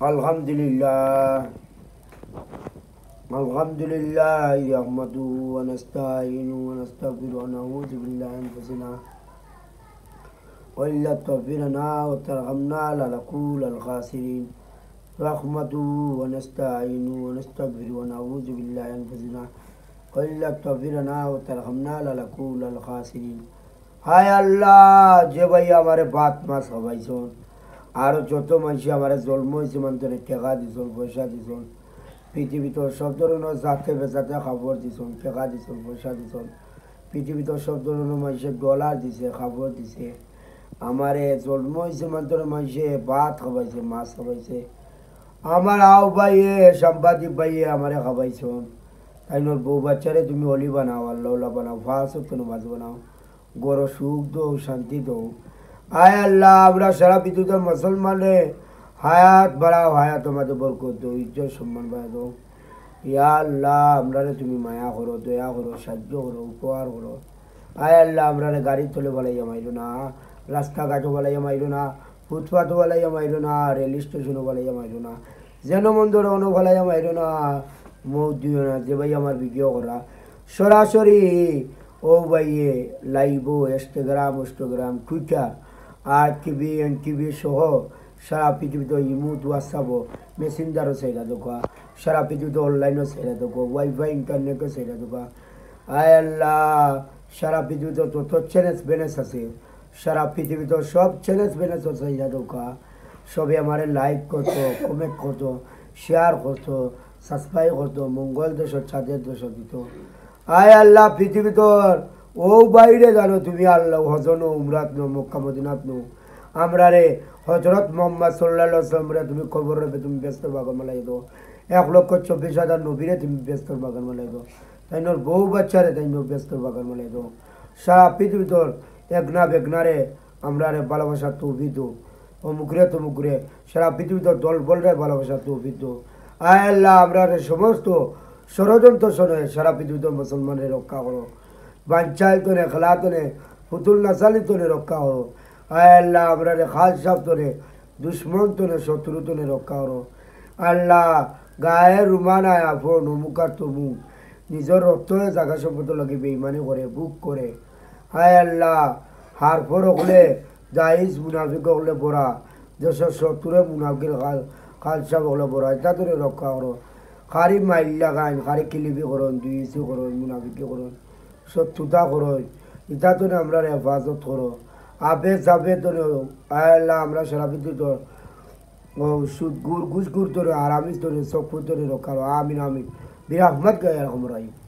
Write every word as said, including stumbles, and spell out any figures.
Alhamdulillah, Alhamdulillah, yahmadu wa nasta'inu wa nastaghfiru wa na'udzu billahi min anfusina wa illa taghfirana wa tarhamna la nakul al khasirin. Rahmatu wa nasta'inu wa nastaghfiru wa na'udzu billahi min anfusina wa illa taghfirana wa tarhamna la nakul al khasirin. Hay Allah, je bhai hamare baat ma sabaison আরও যত মানুষ আমার জন্ম হয়েছে মন্তরে টেকা দিছন পয়সা দিছন পৃথিবীতে সব ধরনের জাতে বেজাতে খবর দিছন টেকা দিছন পয়সা দিছন পৃথিবীতে সব ধরনের মানুষের ডলার দিছে খবর দিছে আমারে জন্ম হয়েছে মন্তরে মানুষে ভাত খাবাইছে মাছ খাবাইছে আমার আও ভাইয়ে সাংবাদিক ভাইয়ে আমারে খাবাইছন তাই নোর বউ বাচ্চারে তুমি অলি বানাও আল্লাহ বানাও ফাঁস নামাজ বানাও গড় সুখ দো শান্তি দো। আয় আল্লাহ, আমরা সারা পৃথিবীর মুসলমানে হায়াত বাড়াও, হায়াত আমাদের বরকত দো, ইজ্জত সম্মান বাড়া দো। ইয়া আল্লাহ, আমরা তুমি মায়া করো, দয়া করো, সাহায্য করো, উপহার করো। আয় আল্লাহ, আমরা গাড়ির তলে বলাইয়া মাইলো না, রাস্তাঘাটও বলাইয়া মাইলো না, ফুটপাথও বলাইয়া মাইলো না, রেল স্টেশনও বলাইয়া মাইলো না, যেন মন্দির অন বলাইয়া মাইলো না, মৌ দিও না। যে ভাই আমার ভিডিও করা সরাসরি ও ভাইয়ে লাইভ ইনস্টাগ্রাম ইনস্টাগ্রাম টুইটার আর টিভি এন টিভি সহ সারা পৃথিবীতে ইমুত হোয়াটসঅ্যাপ মেসেঞ্জারও সেরা দোকা, সারা পৃথিবীতে অনলাইনও সেরা দোকা, ওয়াইফাই ইন্টারনেটও সেরা দোকা। আয় আল্লাহ, সারা পৃথিবীতে যত চ্যানেল বেনেস আছে সারা পৃথিবীতে সব চ্যানেল বেনেস সেরা দোকা। সবে আমার লাইক করতো, কমেন্ট করতো, শেয়ার করতো, সাবস্ক্রাইব করতো, মঙ্গল দেশ চাঁদের দেশ দিত। আয় আল্লাহ, পৃথিবীতে ও বাইরে জানো তুমি আল্লাহ হজন উমরাত নো মক্কা মদিনাত নো আমরা রে হজরত মোহাম্মদ সাল্লাল্লাহু আলাইহি ওয়াসাল্লাম তুমি খবর রে তুমি ব্যস্ত বাগান মালাই দো, এক লক্ষ চব্বিশ হাজার নবীরে তুমি ব্যস্ত বাগান মালাই দো, তাই নোর বউ বাচ্চারে তাই নোর ব্যস্ত বাগান মালাই দো। সারা পৃথিবীতর একনা বেগনারে আমরা রে ভালোবাসা তৌফিক দো, ও মুখরে তো মুখরে সারা পৃথিবীতর দল বলরে ভালোবাসা তৌফিক দো। আয় আল্লাহ, আমরা রে সমস্ত ষড়যন্ত্র শোনে সারা পৃথিবীতে মুসলমানের রক্ষা করো, বাঞ্চাইতনে খেলাতনে পুতুল নাচালিতনে রক্ষা করো। আয় আল্লাহ, আমরা রে খাল সাপ্তনে দুশ্মনতনে শত্রুতনে রক্ষা করো। আল্লাহ, গায়ের রুমানায় আফন অমুকার তমু নিজের রক্তরে জাগা সম্পদ লাগে বেইমানি করে বুক করে। আয় আল্লাহ, হার ফর হলে জাহিজ মুনাফিক হলে বড়া যেসব শত্রুরে মুনাফিকের খাল খালসাপ হলে বড়া এটা তোরে রক্ষা করো। খারি মাইল্লা গাইন খারি কিলিপি করুন দুই ইসু করুন মুনাফিকি করুন শত্রুতা করো, এটা তো আমরা হেফাজত করো। আবে যাবে তো আল্লাহ, আমরা সারা পৃথিবীতে ও সুদ গুড় ঘুষ গুড় তোরে আরামিস তোরে চক্ষু তোরে রক্ষা করো। আমিন আমিন বিরাহমত গায়ে রকম রাই।